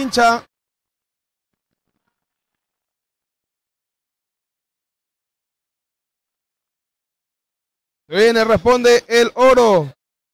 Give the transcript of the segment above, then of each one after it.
Pichincha. Se viene, responde el Oro.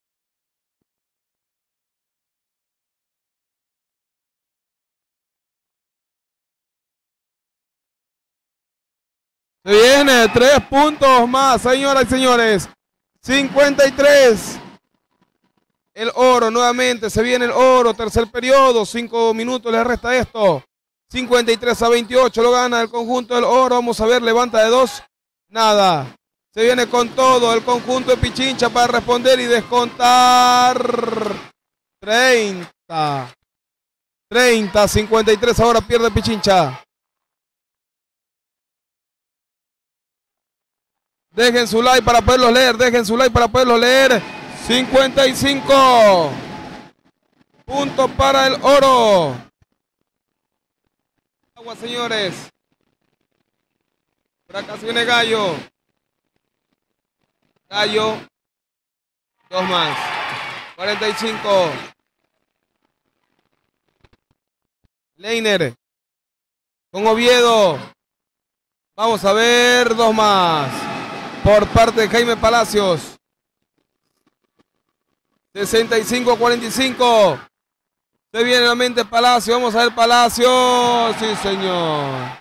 Se viene 3 puntos más, señoras y señores. 53. El Oro nuevamente. Se viene el Oro. Tercer periodo. 5 minutos le resta esto. 53-28. Lo gana el conjunto del Oro. Vamos a ver. Levanta de 2. Nada. Se viene con todo el conjunto de Pichincha para responder y descontar. 30. 53 ahora pierde Pichincha. Dejen su like para poderlos leer. Dejen su like para poderlos leer. 55. Puntos para el Oro. Agua, señores. Por acá se viene Gallo. Gallo. 2 más. 45. Leiner. Con Oviedo. Vamos a ver 2 más. Por parte de Jaime Palacios. 65-45. Se viene nuevamente Palacio. Vamos a ver Palacio. Sí, señor.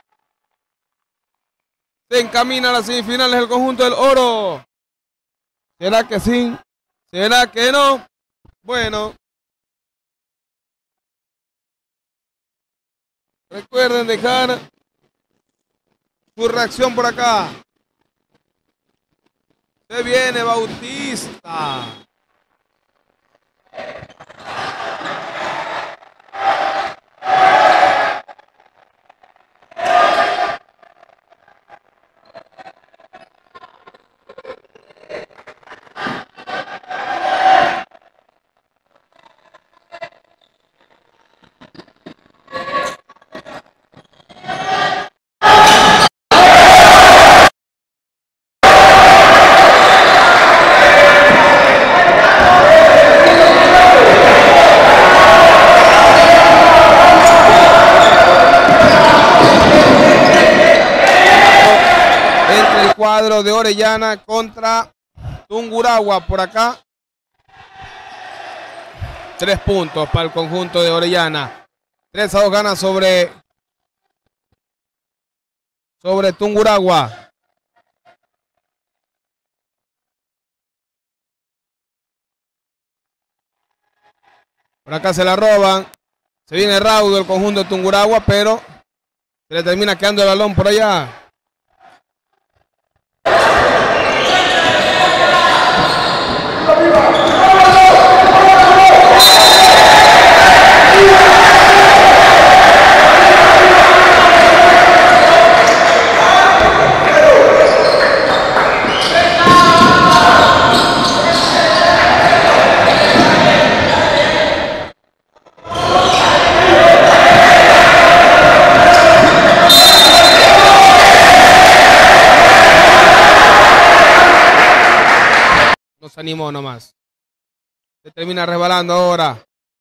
Se encamina a las semifinales el conjunto del Oro. ¿Será que sí? ¿Será que no? Bueno. Recuerden dejar su reacción por acá. Se viene Bautista. Cuadro de Orellana contra Tungurahua por acá. 3 puntos para el conjunto de Orellana. 3-2 gana sobre Tungurahua. Por acá se la roban. Se viene raudo el conjunto de Tungurahua, pero se le termina quedando el balón por allá. Se animó nomás. Se termina resbalando ahora.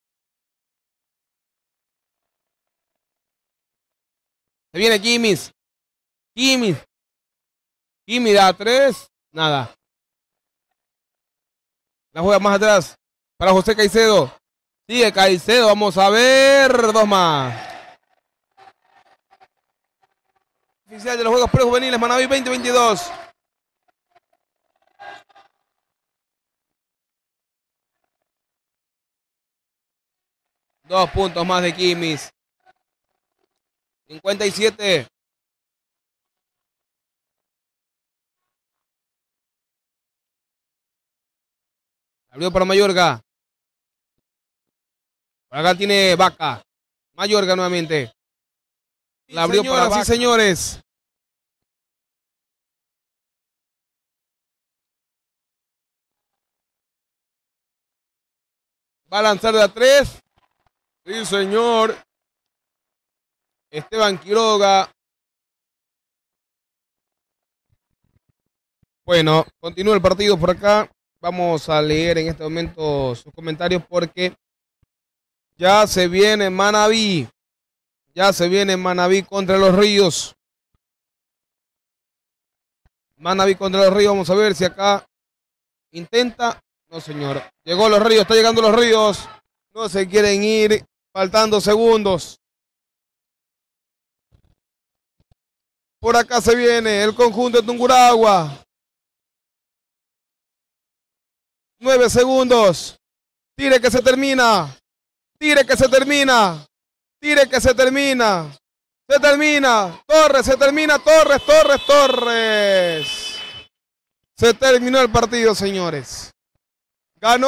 Se viene Kimis. Kimis da 3. Nada. La juega más atrás. Para José Caicedo. Sigue Caicedo. Vamos a ver. 2 más. Oficial de los Juegos Prejuveniles Manaví 2022. Dos puntos más de Kimis. 57. Abrió para Mayorga. Por acá tiene Vaca. Mayorga nuevamente. La abrió para Vaca. Sí, señores. Va a lanzar de a 3. Sí, señor. Esteban Quiroga. Bueno, continúa el partido por acá. Vamos a leer en este momento sus comentarios porque ya se viene Manaví. Ya se viene Manaví contra Los Ríos. Manaví contra Los Ríos. Vamos a ver si acá intenta. No, señor. Llegó Los Ríos. Está llegando Los Ríos. No se quieren ir. Faltando segundos. Por acá se viene el conjunto de Tungurahua. 9 segundos. Tire que se termina. Tire que se termina. Tire que se termina. Se termina. Torres, se termina. Torres, Torres, Torres. Se terminó el partido, señores. Ganó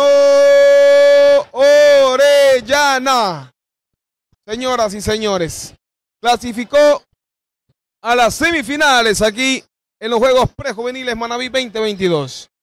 Orellana. Señoras y señores. Clasificó a las semifinales aquí en los Juegos Prejuveniles Manaví 2022.